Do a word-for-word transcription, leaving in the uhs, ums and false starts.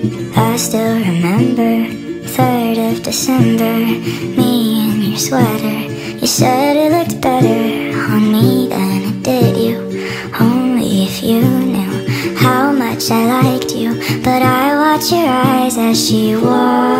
I still remember, third of December, me in your sweater. You said it looked better on me than it did you. Only if you knew how much I liked you. But I watch your eyes as she walks